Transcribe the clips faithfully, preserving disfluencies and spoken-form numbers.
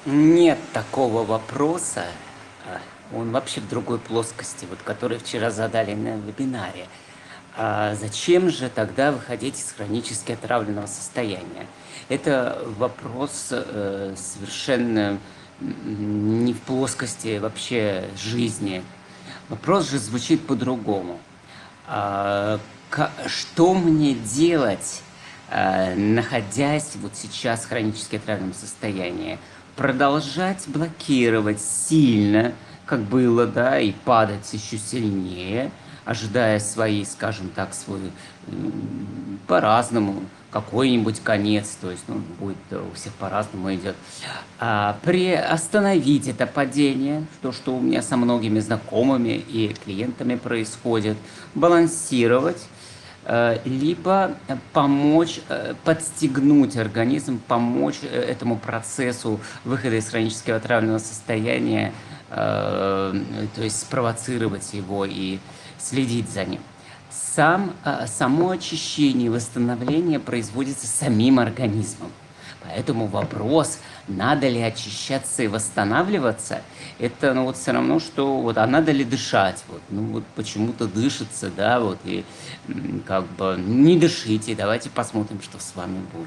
Нет такого вопроса, а, он вообще в другой плоскости, вот который вчера задали на вебинаре. А зачем же тогда выходить из хронически отравленного состояния? Это вопрос э, совершенно м, не в плоскости вообще жизни. Вопрос же звучит по-другому. А, ка- что мне делать, а, находясь вот сейчас в хронически отравленном состоянии? Продолжать блокировать сильно, как было, да, и падать еще сильнее, ожидая свои, скажем так, свой м, по-разному, какой-нибудь конец, то есть, ну, будет э, у всех по-разному идет. А, приостановить это падение, то, что у меня со многими знакомыми и клиентами происходит, балансировать, э, либо помочь, э, подстегнуть организм, помочь э, этому процессу выхода из хронического отравленного состояния, э, то есть спровоцировать его и следить за ним. Сам, э, само очищение и восстановление производится самим организмом. Поэтому вопрос, надо ли очищаться и восстанавливаться, это, ну, вот все равно, что вот, а надо ли дышать? Вот, ну, вот почему-то дышится, да, вот, и м, как бы не дышите, давайте посмотрим, что с вами будет.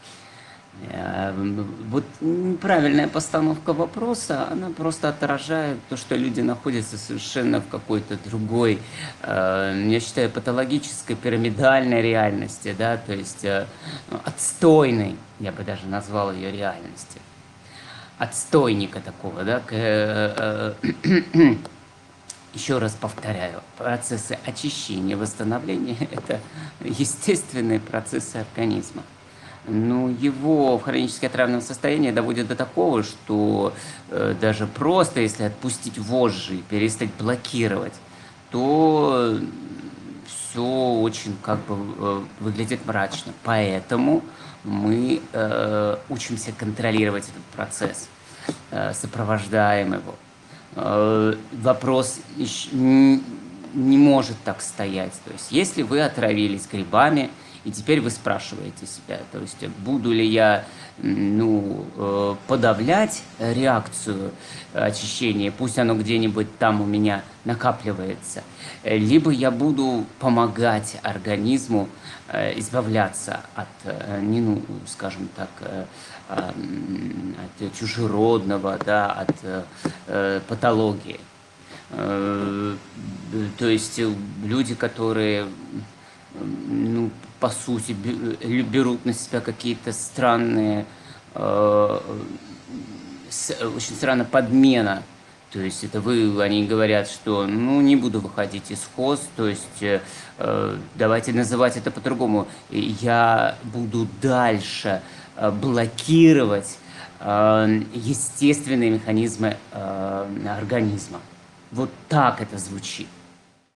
Э, Вот неправильная постановка вопроса, она просто отражает то, что люди находятся совершенно в какой-то другой, э, я считаю, патологической пирамидальной реальности, да, то есть э, отстойной, я бы даже назвал ее реальности. Отстойника такого, да, к, э, э, еще раз повторяю, процессы очищения, восстановления – это естественные процессы организма. Ну, его в хронически отравленном состоянии доводит до такого, что э, даже просто если отпустить вожжи и перестать блокировать, то все очень как бы э, выглядит мрачно. Поэтому мы э, учимся контролировать этот процесс, э, сопровождаем его. Э, вопрос не может так стоять. То есть, если вы отравились грибами, и теперь вы спрашиваете себя, то есть, буду ли я ну, э, подавлять реакцию очищения, пусть оно где-нибудь там у меня накапливается, либо я буду помогать организму э, избавляться от, э, не, ну, скажем так, э, от чужеродного, да, от э, патологии. Э, то есть люди, которые, ну, по сути, берут на себя какие-то странные, э, очень странная подмена. То есть это вы, они говорят, что ну не буду выходить из хоз, то есть э, давайте называть это по-другому. Я буду дальше э, блокировать э, естественные механизмы э, организма. Вот так это звучит.